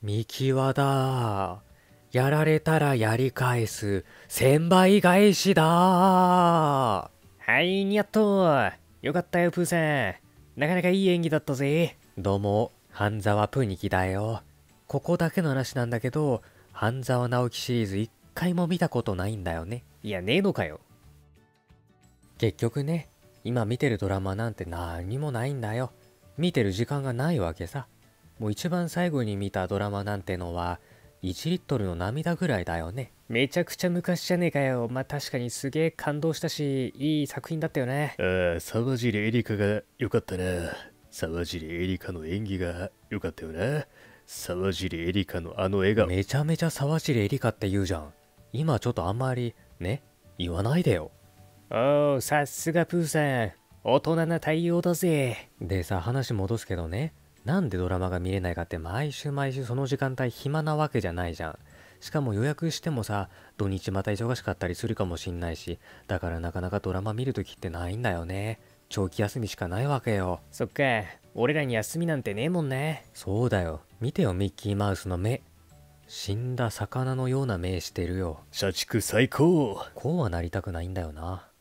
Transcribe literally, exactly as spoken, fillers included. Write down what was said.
ミキワだ。やられたらやり返す千倍返しだ。 はい、にやっと。よかったよ、プーさん。なかなかいい演技だったぜ。 どうも、半沢プニキだよ。ここだけの話なんだけど、半沢直樹シリーズ一回も見たことないんだよね。 いや、ねえのかよ。 結局ね、今見てるドラマなんて何もないんだよ。見てる時間がないわけさ。もう一番最後に見たドラマなんてのはいちリットルの涙ぐらいだよね。 めちゃくちゃ昔じゃねえかよ。まあ、確かにすげえ感動したし、いい作品だったよね。 ああ、沢尻エリカが良かったな。沢尻エリカの演技が良かったよな。沢尻エリカのあの笑顔。 めちゃめちゃ沢尻エリカって言うじゃん。今ちょっとあんまり、ね、言わないでよ。 おー、さすがプーさん。大人な対応だぜ。 でさ、話戻すけどね、なんでドラマが見れないかって毎週毎週その時間帯暇なわけじゃないじゃん。しかも予約してもさ、土日また忙しかったりするかもしんないし、だからなかなかドラマ見るときってないんだよね。長期休みしかないわけよ。 そっか、俺らに休みなんてねえもんね。 そうだよ。見てよ、ミッキーマウスの目。死んだ魚のような目してるよ。 社畜最高。 こうはなりたくないんだよな。